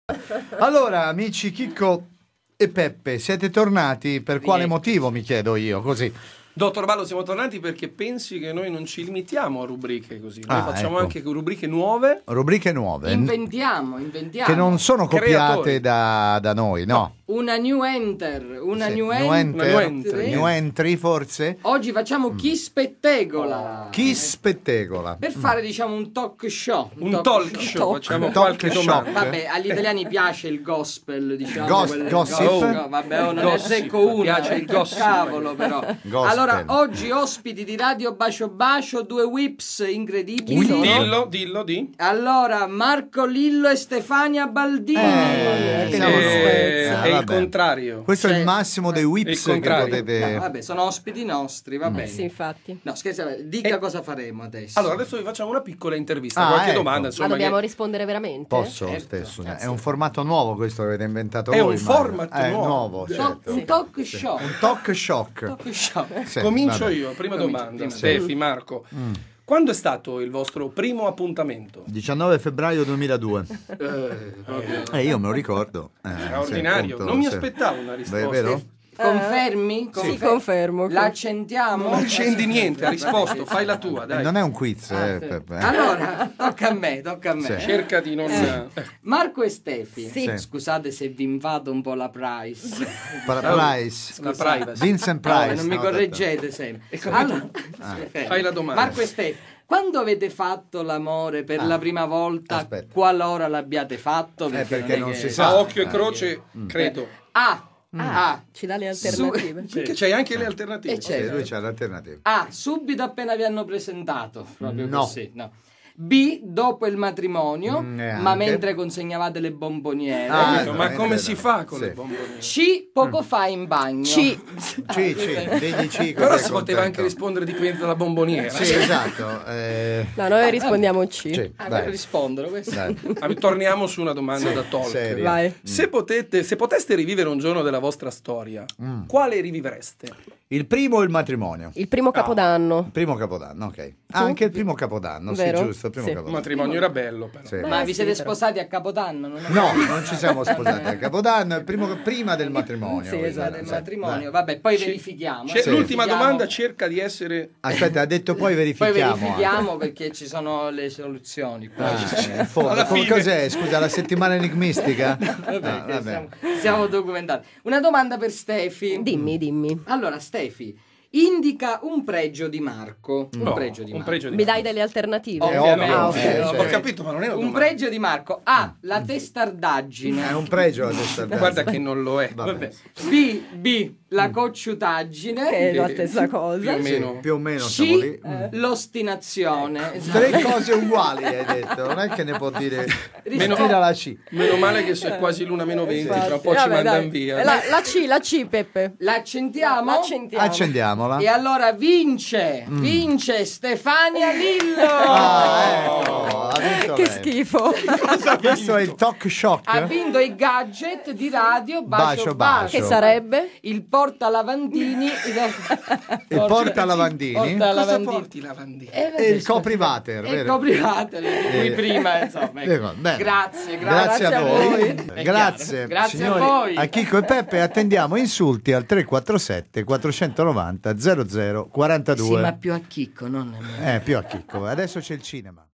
Allora, amici Chicco e Peppe, siete tornati per quale motivo, mi chiedo io, così. Dottor Ballo, siamo tornati perché pensi che noi non ci limitiamo a rubriche così. Noi facciamo anche rubriche nuove. Rubriche nuove. Inventiamo. Che non sono copiate da noi, no. Una new enter, New entry, forse? Oggi facciamo chi spettegola. Chi spettegola. Per fare, diciamo, un talk show. Un talk show. Facciamo qualche show. domanda. Vabbè, agli italiani piace il gospel, diciamo. Gossip? No, vabbè, non ne secco uno. Piace il gossip. Cavolo, però. Gospel. Allora, oggi ospiti di Radio Bacio Bacio, due whips incredibili. Dillo. Allora, Marco Lillo e Stefania Baldini. È il contrario. Questo è il massimo dei whips che potete... No, vabbè, sono ospiti nostri, va bene. Sì, infatti. No, scherza, dica cosa faremo adesso. Allora, adesso vi facciamo una piccola intervista, qualche domanda, insomma. Ma dobbiamo rispondere veramente? Posso stesso. È un formato nuovo questo che avete inventato È voi. un format nuovo. Certo. Un talk show. Un talk shock. Talk show. Sì, Comincio vabbè. io, prima domanda. prima. Stefi, Marco. Quando è stato il vostro primo appuntamento? 19 febbraio 2002. Io me lo ricordo. Straordinario. Sì, appunto, Non mi sì. aspettavo una risposta. Beh, vero? Confermi? Sì, confermo. L'accendiamo? Non accendi niente, ha risposto. Fai la tua, dai. Non è un quiz, Peppe. Allora, tocca a me. Sì. Cerca di non... Marco e Stefi. Sì. Scusate se vi invado un po' la price. Price. La privacy. Vincent No, Price. non mi no, correggete sempre. Allora, Fai la domanda. Marco e Stefi, quando avete fatto l'amore per la prima volta, aspetta. qualora l'abbiate fatto? perché non è si che- sa. A occhio e croce, credo. A. Ci dà le alternative. Perché c'hai anche le alternative. Sì, lui c'ha l'alternativa. A. Subito appena vi hanno presentato. Proprio No. così. No. B. Dopo il matrimonio, ma anche. mentre consegnavate le bomboniere. Ma come si fa con le bomboniere? C. Poco fa in bagno. C. Degli C. Però si poteva anche rispondere dipende dalla bomboniera. Sì, esatto. No, noi rispondiamo C. Sì, Per dai. rispondere questo. Dai. Torniamo su una domanda da talk. serio. Vai. Se poteste rivivere un giorno della vostra storia, quale rivivreste? Il primo o il matrimonio? Il primo capodanno. Il primo capodanno, ok. Anche il primo capodanno, Vero? sì, giusto, il primo Sì. Il capodanno. matrimonio era bello, però. Sì. Ma vi sì, siete però. sposati a Capodanno? Non è- No, non ci siamo sposati a Capodanno, è il prima del matrimonio. Sì, esatto. del Sì, matrimonio. dai. Vabbè, poi verifichiamo. L'ultima Verifichiamo. domanda cerca di essere... Aspetta, ha detto poi Poi verifichiamo. verifichiamo perché ci sono le soluzioni. Poi In fondo. Alla fine. Cos'è? Scusa, la settimana enigmistica? vabbè, siamo documentati. Una domanda per Stefi. Dimmi. Allora, Stefi, indica un pregio di Marco. Un pregio di Marco. Mi dai delle alternative? Ovviamente. Ah, ok. Ovviamente. Ho capito, ma non è una Un domanda. pregio di Marco. A. La testardaggine. È un pregio la testardaggine. Guarda che non lo è. Vabbè. B. La cocciutaggine. Che è la stessa cosa. Più o meno. Più o meno siamo lì. C. L'ostinazione. Tre cose uguali hai detto, non è che ne può dire Meno- tira la C. Meno male che è quasi l'una meno 20, tra un po' ci Vabbè, mandano dai. via. La C, Peppe. L'accendiamo? Accendiamola. E allora vince Stefania Lillo. Ecco, ha vinto Che lei. schifo. Questo è il talk shock. Ha vinto i gadget di radio Bacio Bacio, Bacio. Che sarebbe? Il portalavandini. Il portalavandini Portalavandini. Cosa porti i lavandini? e il coprivater, E vero? coprivate di cui prima, insomma. ecco. Bene. Grazie a voi. È Grazie, chiaro. Grazie signori. a voi. A Chicco e Peppe attendiamo insulti al 347 490 00 42. Sì, ma più a chicco, non a me. Più a Chicco. Adesso c'è il cinema.